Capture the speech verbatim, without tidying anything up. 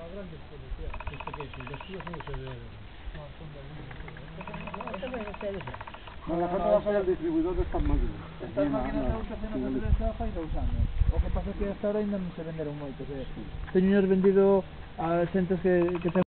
grandes producciones. Isto que son das túas non se ve. Non, son das túas. Non, a cosa vai para o distribuidor destas máquinas. Estas máquinas eu que hacen a cerveza fai dous anos. O que pasa é que hasta ahora ainda non se venderon moitos. Teño vendido a xentes que, que ten